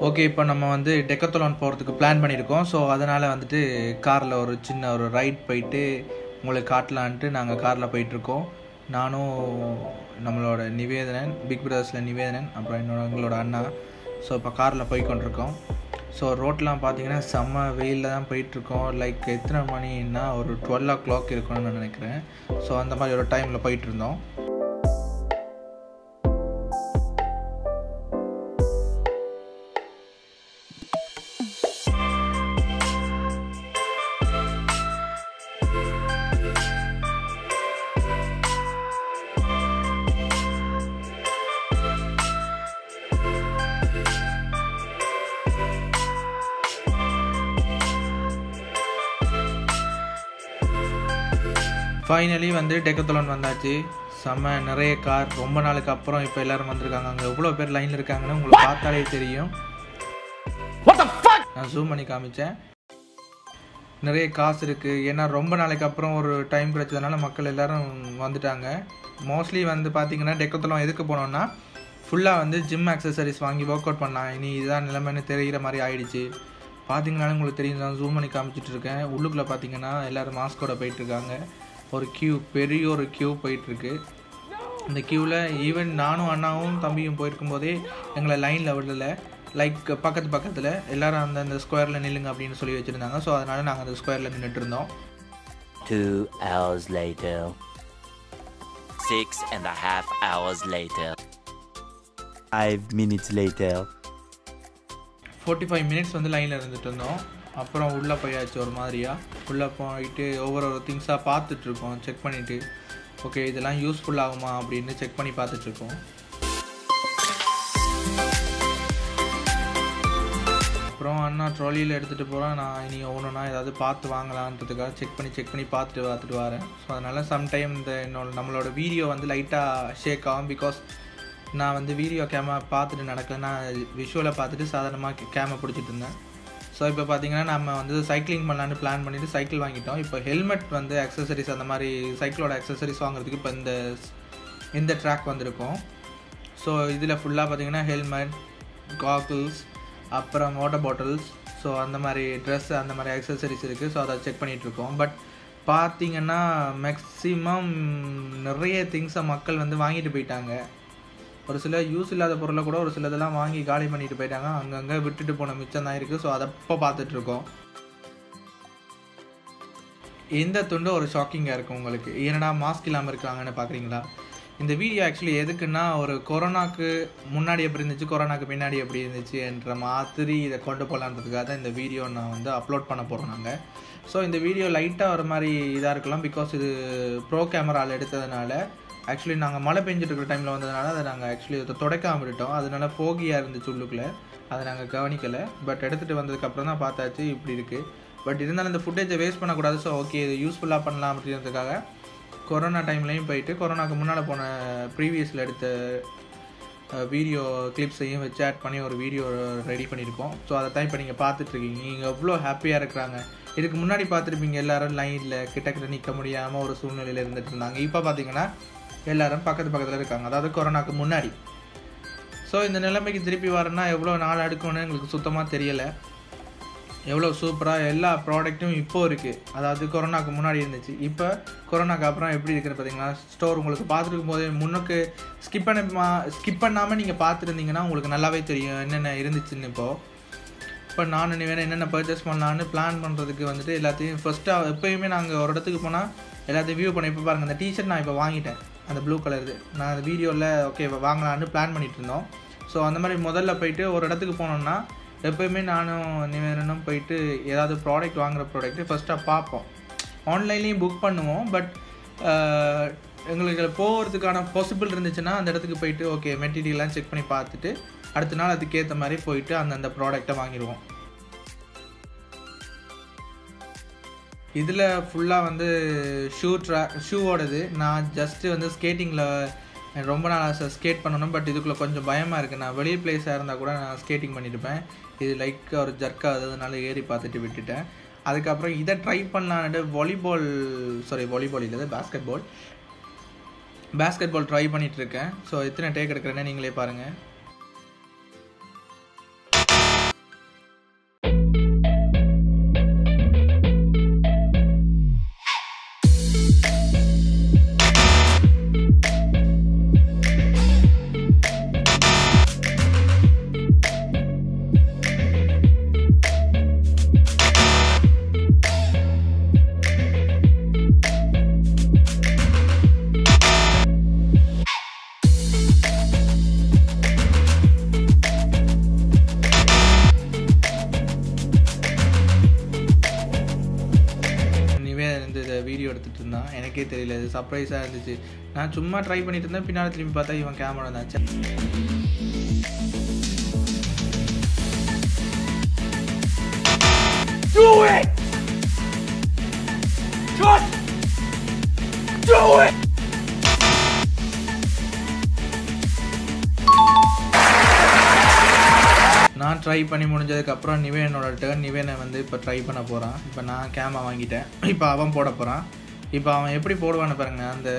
Okay, இப்போ நம்ம வந்து டெக்கத்தலான் போகிறதுக்கு பிளான் பண்ணியிருக்கோம். ஸோ அதனால் வந்துட்டு காரில் ஒரு சின்ன ஒரு ரைட் போயிட்டு உங்களுக்கு காட்டலான்ட்டு நாங்கள் காரில் போயிட்டுருக்கோம். நானும் நம்மளோட நிவேதனன், பிக் பிரதர்ஸில் நிவேதனன், அப்புறம் எங்களோட அண்ணா. ஸோ இப்போ காரில் போய் கொண்டிருக்கோம். ஸோ ரோட்லாம் பார்த்தீங்கன்னா செம்ம வெயிலில் தான் போயிட்டுருக்கோம். லைக் எத்தனை மணின்னா ஒரு 12 o'clock இருக்கும்னு நான் நினைக்கிறேன். ஸோ அந்த மாதிரி ஒரு டைமில் போயிட்டுருந்தோம். ஃபைனலி வந்து டெக்கத்தலான் வந்தாச்சு. செம்ம நிறைய கார், ரொம்ப நாளுக்கு அப்புறம் இப்போ எல்லோரும் வந்திருக்காங்க. அங்கே எவ்வளோ பேர் லைனில் இருக்காங்கன்னு உங்களுக்கு பார்த்தாலே தெரியும். நான் ஜூம் பண்ணி காமிச்சேன். நிறைய காசு இருக்குது, ஏன்னா ரொம்ப நாளைக்கு அப்புறம் ஒரு டைம் கிடைச்சதுனால மக்கள் எல்லோரும் வந்துட்டாங்க. மோஸ்ட்லி வந்து பார்த்திங்கன்னா டெக்கத்தலான் எதுக்கு போனோன்னா ஃபுல்லாக வந்து ஜிம் ஆக்சசரிஸ் வாங்கி ஒர்க் அவுட் பண்ணலாம். இனி இதுதான் நிலைமைன்னு தெரிகிற மாதிரி ஆயிடுச்சு. பார்த்திங்கனாலும் உங்களுக்கு தெரியும், நான் ஜூம் பண்ணி காமிச்சிட்டு இருக்கேன். உள்ளுக்குள்ளே பார்த்திங்கன்னா எல்லோரும் மாஸ்கோட போயிட்டுருக்காங்க. ஒரு க்யூ, பெரிய ஒரு க்யூ போயிட்டுருக்கு. இந்த க்யூவில் ஈவன் நானும் அண்ணாவும் தம்பியும் போயிருக்கும் போதே எங்களை லைனில் விடலை. லைக் பக்கத்தில் எல்லோரும் அந்த ஸ்கொயரில் நில்லுங்க அப்படின்னு சொல்லி வச்சுருந்தாங்க. ஸோ அதனால் நாங்கள் அந்த ஸ்கொயரில் நின்றுட்டு இருந்தோம். 2 hours later, 6.5 hours later, 5 minutes later, 45 minutes வந்து லைனில் இருந்துட்டு இருந்தோம். அப்புறம் உள்ளே போயாச்சு. ஒரு மாதிரியாக உள்ளே போயிட்டு ஒவ்வொரு திங்ஸாக பார்த்துட்ருக்கோம், செக் பண்ணிவிட்டு ஓகே இதெல்லாம் யூஸ்ஃபுல் ஆகுமா அப்படின்னு செக் பண்ணி பார்த்துட்ருக்கோம். அப்புறம் அண்ணா ட்ராலியில் எடுத்துகிட்டு போகிறேன். நான் இனி ஒவ்வொன்றா ஏதாவது பார்த்து வாங்கலான்றதுக்காக செக் பண்ணி பார்த்துட்டு வரேன். ஸோ அதனால் சம்டைம் நம்மளோட வீடியோ வந்து லைட்டாக ஷேக் ஆகும். பிகாஸ் நான் வந்து வீடியோ கேமரா பார்த்துட்டு நடக்கல, நான் விஷுவலை பார்த்துட்டு சாதாரணமாக கேமரா பிடிச்சிட்டு இருந்தேன். ஸோ இப்போ பார்த்திங்கன்னா நம்ம வந்து சைக்கிளிங் பண்ணலான்னு பிளான் பண்ணிவிட்டு சைக்கிள் வாங்கிட்டோம். இப்போ ஹெல்மெட் வந்து அக்சசரிஸ், அந்த மாதிரி சைக்கிளோட அக்சசரிஸ் வாங்குறதுக்கு இப்போ இந்த ட்ராக் வந்திருக்கோம். ஸோ இதில் ஃபுல்லாக பார்த்திங்கன்னா ஹெல்மெட், காக்கிள்ஸ், அப்புறம் வாட்டர் பாட்டில்ஸ், ஸோ அந்த மாதிரி ட்ரெஸ், அந்த மாதிரி அக்சசரிஸ் இருக்குது. ஸோ அதை செக் பண்ணிகிட்ருக்கோம். பட் பார்த்திங்கன்னா மேக்ஸிமம் நிறைய திங்ஸை மக்கள் வந்து வாங்கிட்டு போயிட்டாங்க. ஒரு சில யூஸ் இல்லாத பொருளை கூட ஒரு சிலதெல்லாம் வாங்கி காலி பண்ணிட்டு போயிட்டாங்க. அங்கங்கே விட்டுட்டு போன மிச்சம் தான் இருக்குது. ஸோ அதை இப்போ பார்த்துட்ருக்கோம். இந்த துண்டு ஒரு ஷாக்கிங்காக இருக்கும் உங்களுக்கு. ஏன்னா மாஸ்க் இல்லாமல் இருக்காங்கன்னு பார்க்குறீங்களா? இந்த வீடியோ ஆக்சுவலி எதுக்குன்னா, ஒரு கொரோனாக்கு முன்னாடி எப்படி இருந்துச்சு, கொரோனாக்கு பின்னாடி எப்படி இருந்துச்சு என்ற மாதிரி இதை கொண்டு போகலான்றதுக்காக தான் இந்த வீடியோ நான் வந்து அப்லோட் பண்ண போகிறோம் நாங்கள். ஸோ இந்த வீடியோ லைட்டாக ஒரு மாதிரி இதாக இருக்கலாம். பிகாஸ் இது ப்ரோ கேமராவில் எடுத்ததுனால ஆக்சுவலி நாங்கள் மழை பெஞ்சிட்டு இருக்கிற டைமில் வந்ததுனால அதை நாங்கள் ஆக்சுவலி அதை துடைக்காம விட்டுட்டோம். அதனால ஃபோகியாக இருந்துச்சு உள்ளுக்குள்ளே, அதை நாங்கள் கவனிக்கலை. பட் எடுத்துகிட்டு வந்ததுக்கப்புறம் தான் பார்த்தாச்சு இப்படி இருக்குது. பட் இருந்தாலும் இந்த ஃபுட்டேஜை வேஸ்ட் பண்ணக்கூடாது. ஸோ ஓகே இது யூஸ்ஃபுல்லாக பண்ணலாம் அப்படின்றதுக்காக கொரோனா டைம்லையும் போயிட்டு கொரோனாக்கு முன்னால் போன ப்ரீவியஸில் எடுத்த வீடியோ கிளிப்ஸையும் வச்சு ஆட் பண்ணி ஒரு வீடியோ ரெடி பண்ணியிருக்கோம். ஸோ அதை தான் இப்போ நீங்கள் பார்த்துட்ருக்கீங்க. நீங்கள் எவ்வளோ ஹாப்பியாக இருக்கிறாங்க. இதுக்கு முன்னாடி பார்த்துருப்பீங்க எல்லோரும் லைனில் கிட்ட நிற்க முடியாமல் ஒரு சூழ்நிலையில் இருந்துகிட்டு இருந்தாங்க. இப்போ பார்த்தீங்கன்னா எல்லோரும் பக்கத்தில் இருக்காங்க, அதாவது கொரோனாக்கு முன்னாடி. ஸோ இந்த நிலைமைக்கு திருப்பி வரேன்னா எவ்வளோ நாள் எடுக்கணும்னு எங்களுக்கு சுத்தமாக தெரியலை. எவ்வளோ சூப்பராக எல்லா ப்ராடக்ட்டும் இப்போது இருக்குது. அதாவது கொரோனாக்கு முன்னாடி இருந்துச்சு, இப்போ கொரோனாக்கு அப்புறம் எப்படி இருக்குன்னு பார்த்தீங்கன்னா, ஸ்டோர் உங்களுக்கு பார்த்துருக்கும் போதே முன்னுக்கு ஸ்கிப் பண்ணாமல் நீங்கள் பார்த்துருந்தீங்கன்னா உங்களுக்கு நல்லாவே தெரியும் என்னென்ன இருந்துச்சுன்னு. இப்போ நான் வேணும் என்னென்ன பர்ச்சேஸ் பண்ணலான்னு பிளான் பண்ணுறதுக்கு வந்துட்டு எல்லாத்தையும் ஃபஸ்ட்டாக எப்போயுமே நாங்கள் ஒரு இடத்துக்கு போனால் எல்லாத்தையும் வியூ பண்ணி இப்போ பாருங்கள், இந்த டிஷர்ட் நான் இப்போ வாங்கிட்டேன், அந்த ப்ளூ கலரு. நான் அந்த வீடியோவில் ஓகே வாங்கலான்னு பிளான் பண்ணிகிட்டு இருந்தோம். ஸோ அந்த மாதிரி முதல்ல போயிட்டு ஒரு இடத்துக்கு போனோம்னா எப்போயுமே நானும் நிவேதனும் போயிட்டு ஏதாவது ப்ராடக்ட் வாங்குகிற ப்ராடக்ட்டு ஃபஸ்ட்டாக பார்ப்போம். ஆன்லைன்லேயும் புக் பண்ணுவோம். பட் எங்களுக்கு போகிறதுக்கான பாசிபிள் இருந்துச்சுன்னா அந்த இடத்துக்கு போயிட்டு ஓகே மெட்டீரியல்லாம் செக் பண்ணி பார்த்துட்டு அடுத்த நாள் அதுக்கேற்ற மாதிரி போயிட்டு அந்த ப்ராடக்டை வாங்கிடுவோம். இதில் ஃபுல்லாக வந்து ஷூவோடது. நான் ஜஸ்ட்டு வந்து ஸ்கேட்டிங்கில் ரொம்ப நாள் ஸ்கேட் பண்ணணும். பட் இதுக்குள்ளே கொஞ்சம் பயமாக இருக்குது. நான் வெளியே பிளேஸாக இருந்தால் கூட நான் ஸ்கேட்டிங் பண்ணியிருப்பேன். இது லைக் ஒரு ஜர்க் ஆகுதுனால ஏறி பார்த்துட்டு விட்டுட்டேன். அதுக்கப்புறம் இதை ட்ரை பண்ணலான்ட்டு வாலிபால் இல்லை, பேஸ்கெட் பால் ட்ரை பண்ணிகிட்ருக்கேன். ஸோ எத்தனை டேக் எடுக்கிறேன்னு நீங்களே பாருங்கள். இருந்தான். எனக்கே தெரியல, இது சர்ப்ரைஸாக இருந்துச்சு. நான் சும்மா ட்ரை பண்ணிட்டு இருந்தேன், பின்னாடி திரும்பி பார்த்தா இவன் கேமரா தான். Do it! Just do it! நான் ட்ரை பண்ணி முடிஞ்சதுக்கப்புறம் நிவேனோட டர்ன். நிவேனை வந்து இப்போ ட்ரை பண்ண போகிறான். இப்போ நான் கேமரா வாங்கிட்டேன், இப்போ அவன் போட போகிறான். இப்போ அவன் எப்படி போடுவான்னு பாருங்க. அந்த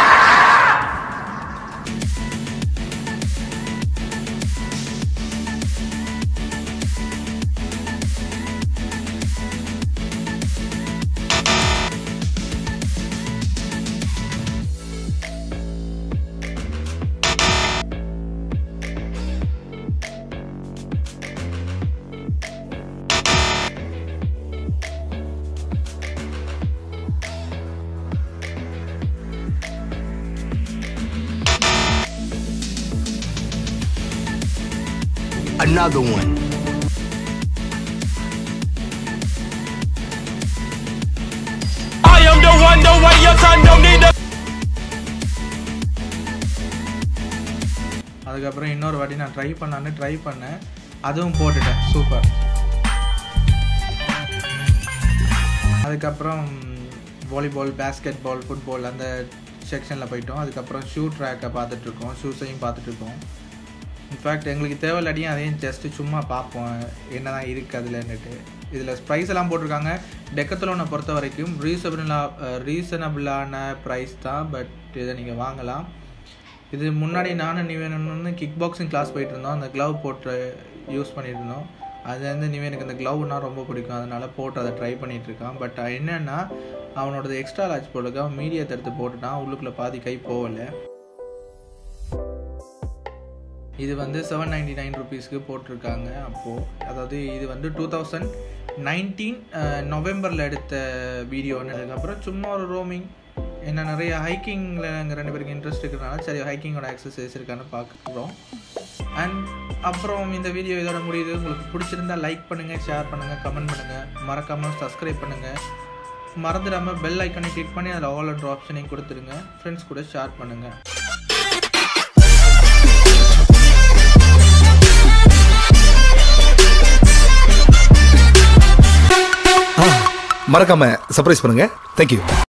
another one. I am the one, the way your son don't need a. அதுக்கப்புறம் இன்னொரு வாட்டி நான் ட்ரை பண்ணேன், அதுவும் போட்டுட்டேன். சூப்பர். அதுக்கப்புறம் வாலிபால், பேஸ்கெட் பால், ஃபுட்பால் அந்த செக்ஷனில் போயிட்டோம். அதுக்கப்புறம் ஷூ ட்ராக்கை பார்த்துட்ருக்கோம், ஷூஸையும் பார்த்துட்ருக்கோம். இன்ஃபேக்ட் எங்களுக்கு தேவையில்லாட்டியும் அதையும் ஜஸ்ட்டு சும்மா பார்ப்போம் என்ன தான் இருக்குது அதுலன்னுட்டு. இதில் ப்ரைஸ் எல்லாம் போட்டிருக்காங்க. டெக்கத்லானை பொறுத்த வரைக்கும் ரீசனபிளான ப்ரைஸ் தான், பட் இதை நீங்கள் வாங்கலாம். இது முன்னாடி நானும் நிவேனு கிக் பாக்ஸிங் கிளாஸ் போயிட்டு இருந்தோம். அந்த க்ளவ் போட்டு யூஸ் பண்ணிட்டு இருந்தோம். அது வந்து நிவேனுக்கு அந்த க்ளவ்னா ரொம்ப பிடிக்கும், அதனால் போட்டு அதை ட்ரை பண்ணிகிட்டு இருக்கான். பட் என்னென்னா அவனோடது எக்ஸ்ட்ரா லார்ஜ் போட்டுக்க அவன் மீடியத்தை எடுத்து போட்டுட்டான், உள்ளுக்குள்ளே பாதி கை போகலை. இது வந்து 799 ருபீஸ்க்கு போட்டிருக்காங்க அப்போது. அதாவது இது வந்து 2019 நவம்பரில் எடுத்த வீடியோன்னு. அதுக்கப்புறம் சும்மா ஒரு ரோமிங், என்ன நிறைய ஹைக்கிங்கில் எங்கள் 2 பேருக்கு இன்ட்ரெஸ்ட் இருக்கிறதுனால சரி ஹைக்கிங்கோட எக்ஸசைஸ் இருக்கான்னு பார்க்குறோம். அண்ட் அப்புறம் இந்த வீடியோ இதோட முடியுது. உங்களுக்கு பிடிச்சிருந்தா லைக் பண்ணுங்கள், ஷேர் பண்ணுங்கள், கமெண்ட் பண்ணுங்கள், மறக்காமல் சப்ஸ்கிரைப் பண்ணுங்கள். மறந்துடாமல் பெல் ஐக்கனை கிளிக் பண்ணி அதில் ஆல் என்ற ஆப்ஷனையும் கொடுத்துருங்க. ஃப்ரெண்ட்ஸ் கூட ஷேர் பண்ணுங்கள். மறக்காம சர்ப்ரைஸ் பண்ணுங்க. தேங்க்யூ.